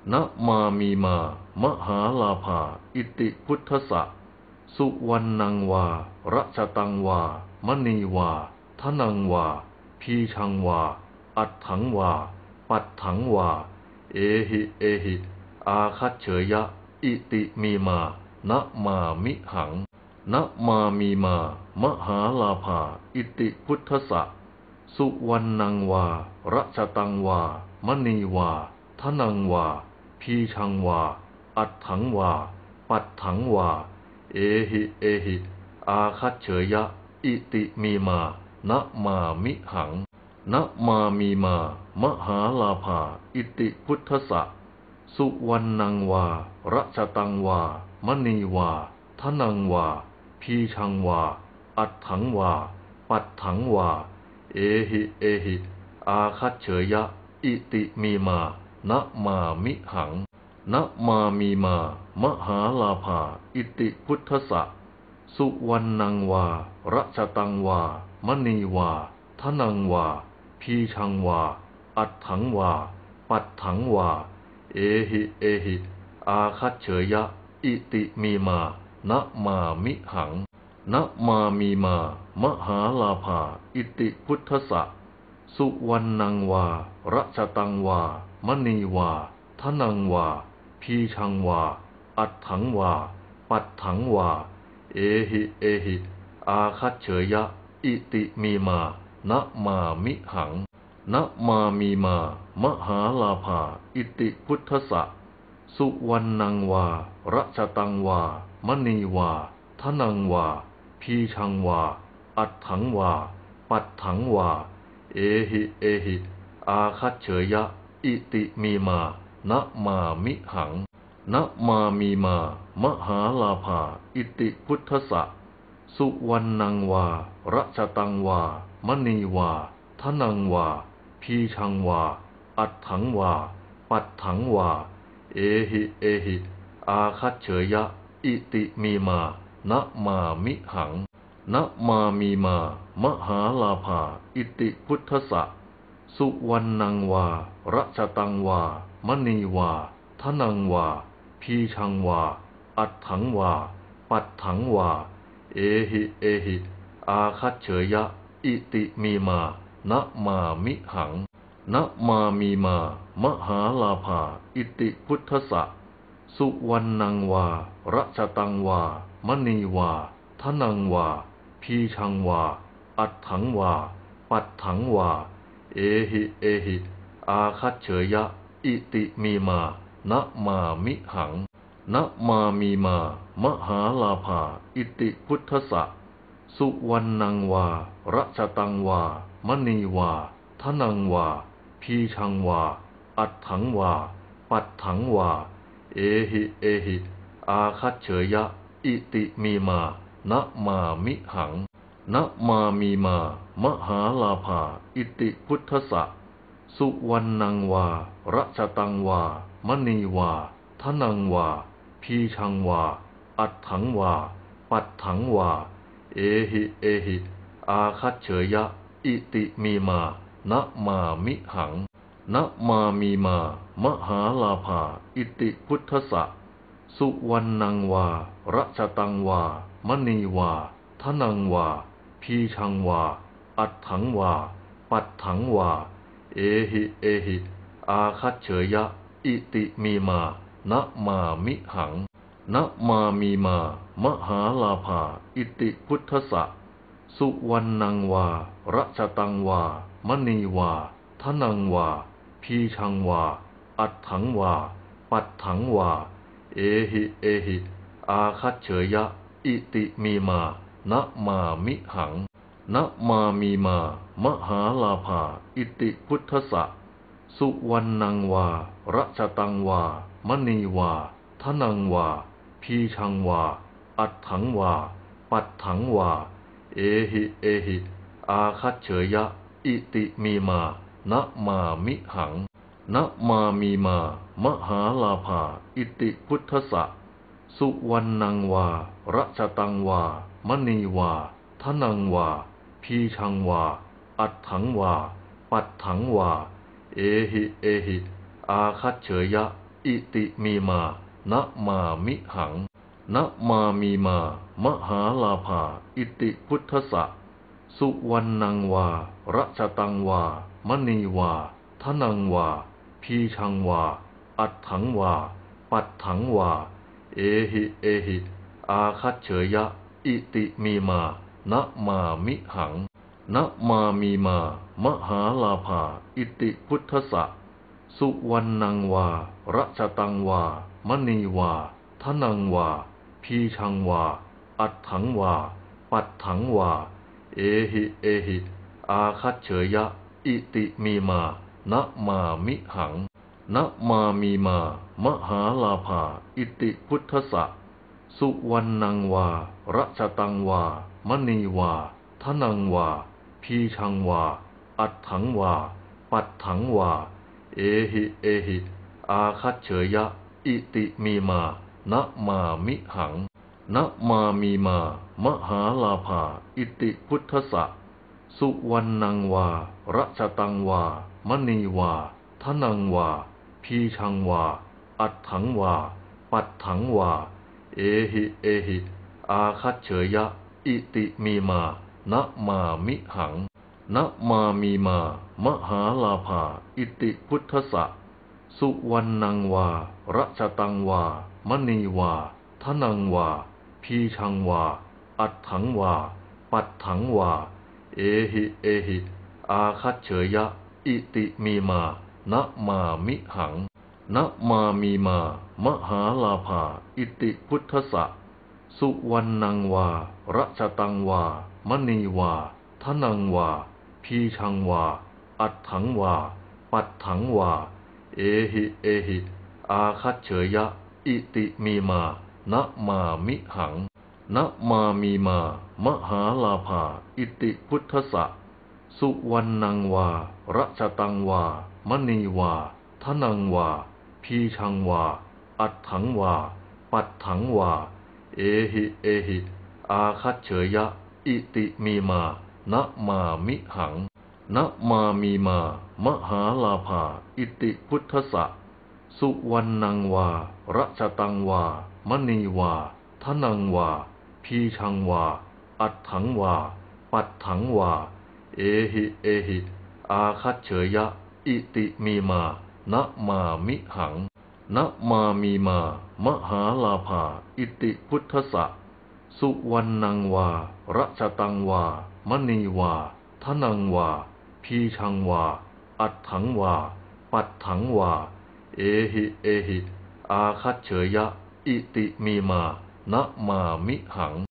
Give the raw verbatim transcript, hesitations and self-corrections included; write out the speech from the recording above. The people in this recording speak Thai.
นะมามีมามหาลาภาอิติพุทธสสะสุวรรณังวารัชตังวามณีวาทนังวาพีชังวาอัตถังวาปัตถังวาเอหิเอหิอาคัจเฉยะอิติมีมานะมามิหังนะมามีมามหาลาภาอิติพุทธสสะสุวรรณังวารัชตังวามณีวาทนังวาพีชังวาอัตถังวาปัตถังวาเอหิเอหิอาคัจเฉยะอิติมีมานะมามิหังนะมามีมามหาลาภาอิติพุทธสสะสุวรรณังวารัชตังวามณีวาทนังวาพีชังวาอัตถังวาปัตถังวาเอหิเอหิอาคัจเฉยะอิติมีมานะมามิหังนะมามีมามหาลาภาอิติพุทธสสะสุวรรณังวารัชตังวามณีวาทนังวาพีชังวาอัตถังวาปัตถังวาเอหิเอหิอาคัจเฉยะอิติมีมานะมามิหังนะมามีมามหาลาภาอิติพุทธสสะสุวรรณังวารัชตังวามณีวาทนังวาพีชังวาอัตถังวาปัตถังวาเอหิเอหิอาคัจเฉยะอิติมีมานะมามิหังนะมามีมามหาลาภาอิติพุทธสสะสุวรรณังวารัชตังวามณีวาทนังวาพีชังวาอัตถังวาปัตถังวาเอหิเอหิอาคัจเฉยะอิติมีมานะมามิหังนะมามีมามหาลาภาอิติพุทธสสะสุวรรณังวารัชตังวามณีวาทนังวาพีชังวาอัตถังวาปัตถังวาเอหิเอหิอาคัจเฉยะอิติมีมานะมามิหังนะมามีมามหาลาภาอิติพุทธสสะสุวรรณังวารัชตังวามณีวาทนังวาพีชังวาอัตถังวาปัตถังวาเอหิเอหิอาคัจเฉยะอิติมีมานะมามิหังนะมามีมามหาลาภาอิติพุทธสสะสุวรรณังวารัชตังวามณีวาทนังวาพีชังวาอัตถังวาปัตถังวาเอหิเอหิอาคัจเฉยะอิติมีมานะมามิหังนะมามีมามหาลาภาอิติพุทธสสะสุวรรณังวารัชตังวามณีวาทนังวาพีชังวาอัตถังวาปัตถังวาเอหิเอหิอาคัจเฉยะอิติมีมานะมามิหังนะมามีมามหาลาภาอิติพุทธสสะสุวรรณังวารัชตังวามณีวาทนังวาพีชังวาอัตถังวาปัตถังวาเอหิเอหิอาคัจเฉยะอิติมีมานะมามิหังนะมามีมามหาลาภาอิติพุทธสสะสุวรรณังวารัชตังวามณีวาทนังวาพีชังวาอัตถังวาปัตถังวาเอหิเอหิอาคัจเฉยะอิติมีมานะมามิหังนะมามีมามหาลาภาอิติพุทธสสะสุวรรณังวารัชตังวามณีวาทนังวาพีชังวาอัตถังวาปัตถังวาเอหิเอหิอาคัจเฉยะอิติมีมานะมามิหังนะมามีมามหาลาภาอิติพุทธสสะสุวรรณังวารัชตังวามณีวาทนังวาพีชังวาอัตถังวาปัตถังวาเอหิเอหิอาคัจเฉยะอิติมีมานะมามิหังนะมามีมามหาลาภาอิติพุทธสสะสุวรรณังวารัชตังวามณีวาทนังวาพีชังวาอัตถังวาปัตถังวาเอหิเอหิอาคัจเฉยะอิติมีมานะมามิหังนะมามีมามหาลาภาอิติพุทธัสสะสุวรรณังวารัชตังวามณีวาทนังวาพีชังวาอัตถังวาปัตถังวาเอหิเอหิอาคัจเฉยะอิติมีมานะมามิหังนะมามีมามหาลาภาอิติพุทธัสสะสุวรรณังวารัชตังวามณีวาทนังวาพีชังวาอัตถังวาปัตถังวาเอหิเอหิอาคัจเฉยะอิติมีมานะมามิหังนะมามีมามหาลาภาอิติพุทธัสสะสุวรรณังวารัชตังวามณีวาทนังวาพีชังวาอัตถังวาปัตถังวาเอหิเอหิอาคัจเฉยะอิติมีมานะมามิหังนะมามีมามหาลาภาอิติพุทธัสสะสุวรรณังวารัชตังวามณีวาทนังวาพีชังวาอัตถังวาปัตถังวาเอหิเอหิอาคัจเฉยะอิติมีมานะมามิหังนะมามีมามหาลาภาอิติพุทธัสสะสุวรรณังวารัชตังวามณีวาทนังวาพีชังวาอัตถังวาปัตถังวาเอหิเอหิอาคัจเฉยะอิติมีมานะมามิหังนะมามีมามหาลาภาอิติพุทธัสสะสุวรรณังวารัชตังวามณีวาทนังวาพีชังวาอัตถังวาปัตถังวาเอหิเอหิอาคัจเฉยะอิติมีมานะมามิหังนะมามีมามหาลาภาอิติพุทธัสสะสุวรรณังวารัชตังวามณีวาทนังวาพีชังวาอัตถังวาปัตถังวาเอหิเอหิอาคัจเฉยะอิติมีมานะมามิหังนะมามีมามหาลาภาอิติพุทธัสสะสุวรรณังวารัชตังวามณีวาทนังวาพีชังวาอัตถังวาปัตถังวาเอหิเอหิอาคัจเฉยะอิติมีมานะมามิหังนะมามีมามหาลาภาอิติพุทธัสสะสุวรรณังวารัชตังวามณีวาทนังวาพีชังวาอัตถังวาปัตถังวาเอหิเอหิอาคัจเฉยะอิติมีมานะมามิหัง